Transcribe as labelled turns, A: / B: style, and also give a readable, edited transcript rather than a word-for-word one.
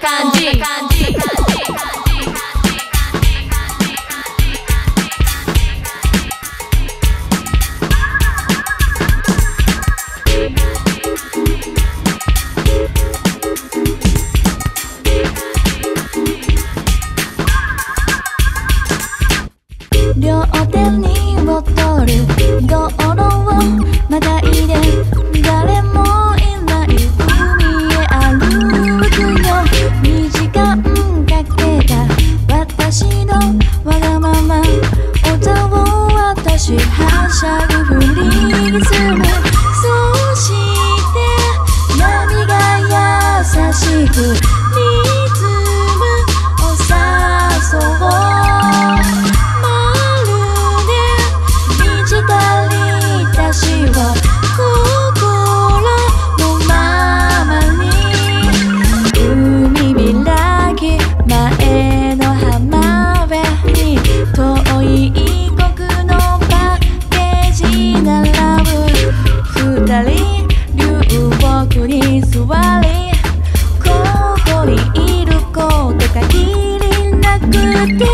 A: 感じ
B: 両手にボトル道路をまたいで誰もいない海へ歩くよ2時間かけた私のわがまま歌を私はしゃぐふりにするそして波が優しくリズムを誘うに座りここにいること限りなくて